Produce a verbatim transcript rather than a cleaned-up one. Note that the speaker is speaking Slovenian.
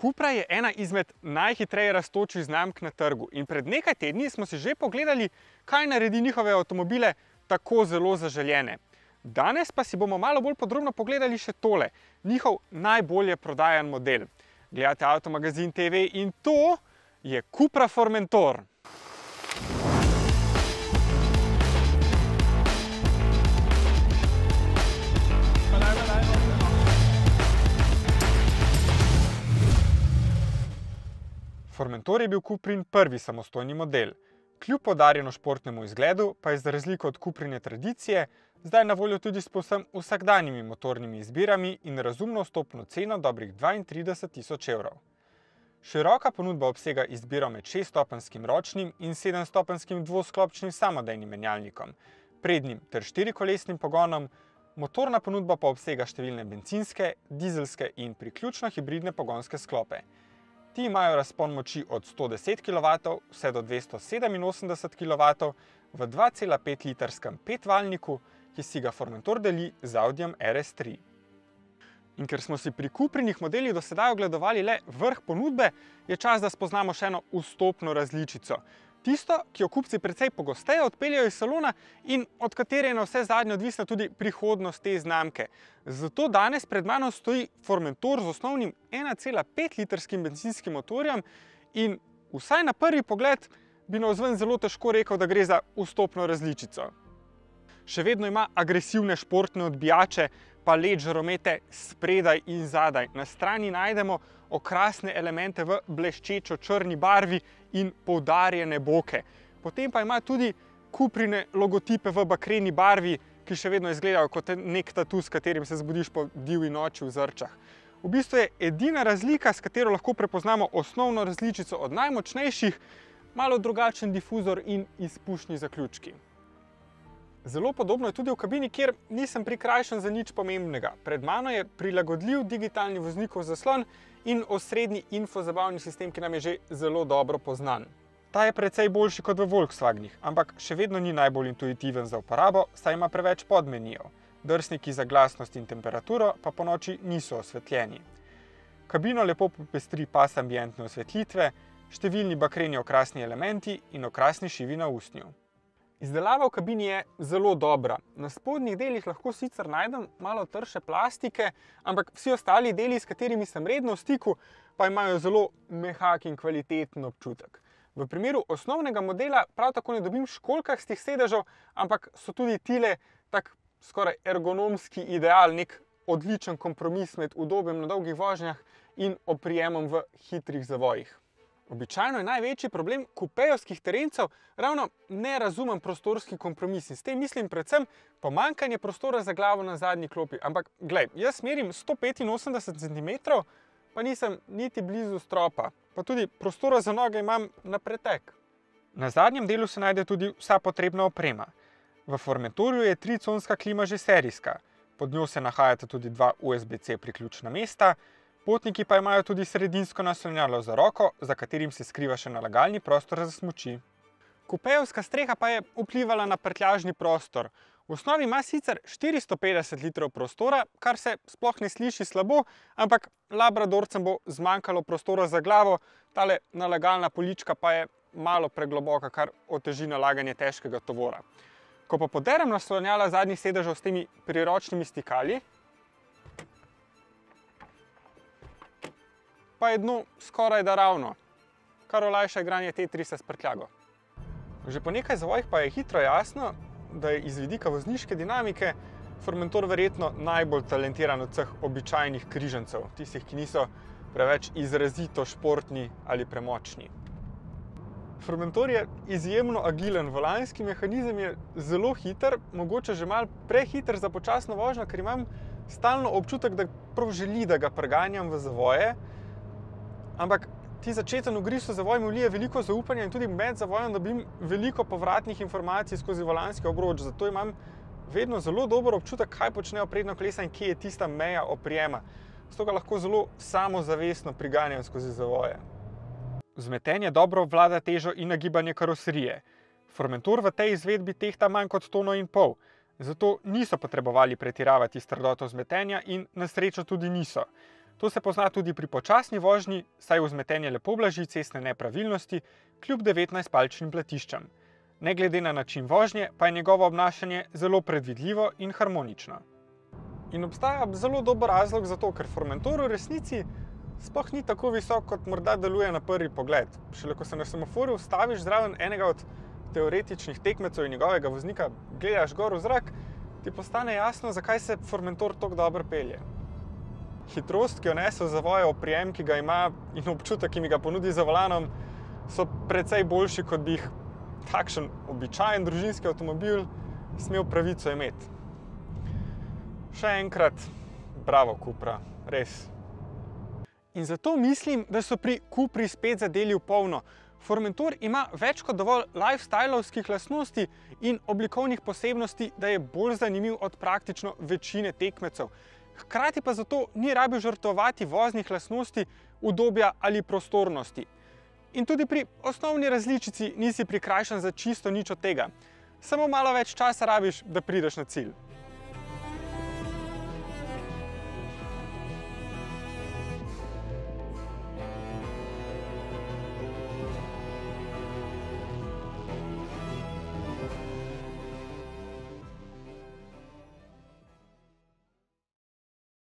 Cupra je ena izmed najhitreje rastočih znamk na trgu in pred nekaj tedni smo si že pogledali, kaj naredi njihove avtomobile tako zelo zaželjene. Danes pa si bomo malo bolj podrobno pogledali še tole, njihov najbolje prodajan model. Gledate Avtomagazin T V in to je Cupra Formentor. Formentor je bil Cuprin prvi samostojni model. Kljub poudarjeno športnemu izgledu pa je za razliko od Cuprine tradicije zdaj na voljo tudi s povsem vsakdanjimi motornimi izbirami in razumno vstopno ceno dobrih dvaintrideset tisoč evrov. Široka ponudba obsega izbiro med šeststopenjskim ročnim in sedemstopenjskim dvosklopčnim samodejnim menjalnikom, prednjim ter štirikolesnim pogonom, motorna ponudba pa obsega številne bencinske, dizelske in priključno hibridne pogonske sklope. Ti imajo razpon moči od sto deset kilovatov vse do dvesto sedeminosemdeset kilovatov v dva cela pet litrskem petvaljniku, ki si ga Formentor deli z Audijem R S tri. In ker smo si pri Cuprinih modelih do sedaj ogledovali le vrh ponudbe, je čas, da spoznamo še eno vstopno različico. Tisto, ki jo kupci precej pogosteje odpeljajo iz salona in od katere je na vse zadnje odvisna tudi prihodnost te znamke. Zato danes pred mano stoji Formentor z osnovnim ena cela pet litrskim benzinskim motorjem in vsaj na prvi pogled bi navzven zelo težko rekel, da gre za vstopno različico. Še vedno ima agresivne športne odbijače, palet žaromete spredaj in zadaj. Na strani najdemo okrasne elemente v bleščečo črni barvi in poudarjene boke. Potem pa ima tudi Cuprine logotipe v bakreni barvi, ki še vedno izgledajo kot nek tatu, s katerim se zbudiš po divji noči v Zrčah. V bistvu je edina razlika, s katero lahko prepoznamo osnovno različico od najmočnejših, malo drugačen difuzor in izpušni zaključki. Zelo podobno je tudi v kabini, kjer nisem prikrajšan za nič pomembnega. Pred mano je prilagodljiv digitalni voznikov zaslon in osrednji infozabavni sistem, ki nam je že zelo dobro poznan. Ta je precej boljši kot v Volkswagenih, ampak še vedno ni najbolj intuitiven za uporabo, saj ima preveč podmenijev. Drsniki za glasnost in temperaturo pa ponoči niso osvetljeni. Kabino lepo popestri pas ambientne osvetlitve, številni bakreni okrasni elementi in okrasni šivi na usnju. Izdelava v kabini je zelo dobra. Na spodnjih delih lahko sicer najdem malo trše plastike, ampak vsi ostali deli, s katerimi sem redno v stiku, pa imajo zelo mehak in kvaliteten občutek. V primeru osnovnega modela prav tako ne dobim školjkastih sedežev, ampak so tudi tile tak skoraj ergonomski ideal, nek odličen kompromis med udobjem na dolgih vožnjah in oprijemom v hitrih zavojih. Običajno je največji problem kupejevskih terencev ravno nerazumen prostorski kompromis in s tem mislim predvsem pomanjkanje prostora za glavo na zadnji klopi. Ampak glej, jaz merim sto petinosemdeset centimetrov, pa nisem niti blizu stropa, pa tudi prostora za noge imam na pretek. Na zadnjem delu se najde tudi vsa potrebna oprema. V Formentorju je triconska klima že serijska, pod njo se nahajata tudi dva U S B C priključna mesta, potniki pa imajo tudi sredinsko naslonjalo za roko, za katerim se skriva še nalagalni prostor za smuči. Kupejevska streha pa je vplivala na prtljažni prostor. V osnovi ima sicer štiristo petdeset litrov prostora, kar se sploh ne sliši slabo, ampak labradorcem bo zmanjkalo prostora za glavo, tale nalagalna polička pa je malo pregloboka, kar oteži nalaganje težkega tovora. Ko pa poderem naslonjala zadnjih sedežev s temi priročnimi stikali, pa je dno skoraj da ravno, kar olajša igranje Tetrisa s prtljago. Že po nekaj zavojih pa je hitro jasno, da je iz vidika vozniške dinamike Formentor verjetno najbolj talentiran od vseh običajnih križancev, tistih, ki niso preveč izrazito športni ali premočni. Formentor je izjemno agilen, volanski mehanizem je zelo hiter, mogoče že malo prehiter za počasno vožnjo, ker imam stalno občutek, da prav želi, da ga preganjam v zavoje. Ampak ti začeten ugriz v zavoj mi vlije veliko zaupanja in tudi med zavojem dobim veliko povratnih informacij skozi volanski obroč, zato imam vedno zelo dober občutek, kaj počnejo prednja kolesa in kje je tista meja oprijema. Zato ga lahko zelo samozavestno priganjam skozi zavoje. Vzmetenje dobro obvlada težo in nagibanje karoserije. Formentor v tej izvedbi tehta manj kot tono in pol, zato niso potrebovali pretiravati s trdoto vzmetenja in na srečo tudi niso. To se pozna tudi pri počasni vožnji, saj vzmetenje lepo blaži cestne nepravilnosti kljub devetnajstpalčnim platiščem. Ne glede na način vožnje, pa je njegovo obnašanje zelo predvidljivo in harmonično. In obstaja zelo dober razlog za to, ker Formentor v resnici sploh ni tako visok, kot morda deluje na prvi pogled. Šele ko se na semaforju ustaviš zraven enega od teoretičnih tekmecev in njegovega voznika, gledaš gor v zrak, ti postane jasno, zakaj se Formentor tako dobro pelje. Hitrost, ki jo nese v zavoju, oprijem, ki ga ima, in občutek, ki mi ga ponudi za volanom, so precej boljši, kot bi jih takšen običajen družinski avtomobil smel pravico imeti. Še enkrat, bravo Cupra, res. In zato mislim, da so pri Cupri spet zadeli v polno. Formentor ima več kot dovolj lifestyleovskih lastnosti in oblikovnih posebnosti, da je bolj zanimiv od praktično večine tekmecev. Hkrati pa zato ni rabil žrtvovati voznih lastnosti, udobja ali prostornosti. In tudi pri osnovni različici nisi prikrajšan za čisto nič od tega. Samo malo več časa rabiš, da prideš na cilj.